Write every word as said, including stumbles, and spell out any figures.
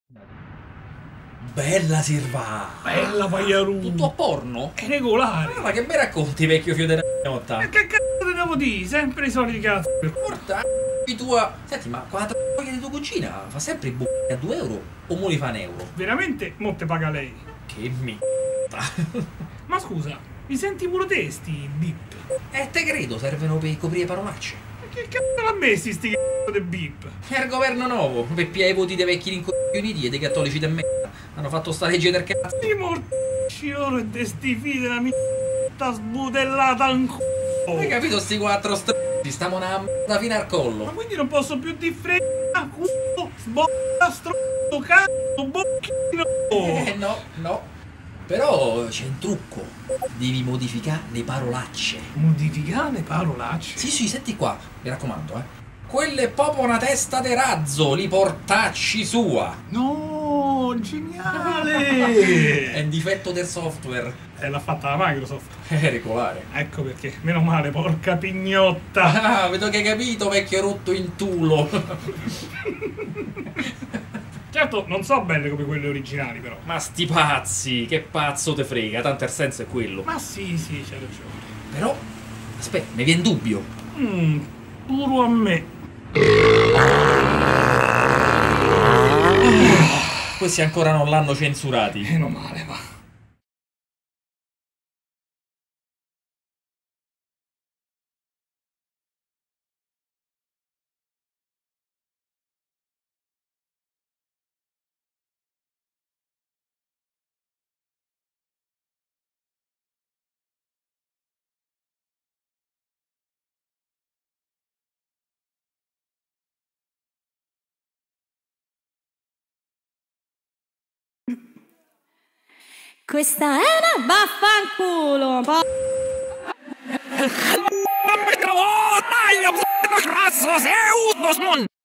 Bella Sirva! Bella Pagliaru! Tutto a porno? È regolare! Ah, ma che mi racconti, vecchio figlio della notta? Ma che cazzo te devo dire? Sempre i soliti cazzo! Porta di tua... Senti, ma quella troia di tua cugina fa sempre i bu***i a due euro o mo li fa un euro? Veramente mo te paga lei? Che mi... Ma scusa, mi senti pure te sti bip? Eh, te credo, servono per coprire parolacce. Ma che cazzo l'ha messi sti cazzo de bip? È il governo nuovo, per piare i voti dei vecchi rincoglioniti e dei cattolici de merda. Hanno fatto sta legge del cazzo. Di morticciolo e de sti figli della mia sta sbudellata ancora! Hai capito sti quattro str... Ci stiamo una merda fino al Ma collo. quindi non posso più di fregna, culo, sbotta, stronzo, cazzo, bocchino! Eh no, no. Però c'è un trucco. Devi modificare le parolacce. Modificare le parolacce? Sì, sì, senti qua, mi raccomando, eh. Quella è proprio una testa de razzo, li portacci sua. No, geniale! È un difetto del software. E l'ha fatta la Microsoft. È regolare. Ecco perché, meno male, porca pignotta! Ah, vedo che hai capito, vecchio rotto in tulo. Certo, non so belle come quelle originali, però. Ma sti pazzi, che pazzo te frega, tanto il senso è quello. Ma sì, sì, c'è ragione. Però, aspetta, mi viene dubbio. Mmm, puro a me. Questi ancora non l'hanno censurati. Meno male, va. Questa è una vaffanculo. Ma mi trovo, dai, io cazzo sei un